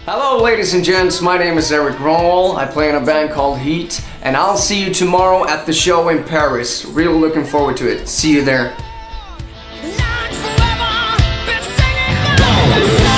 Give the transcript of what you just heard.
Hello ladies and gents, my name is Erik Grönwall. I play in a band called H.E.A.T, and I'll see you tomorrow at the show in Paris. Really looking forward to it. See you there.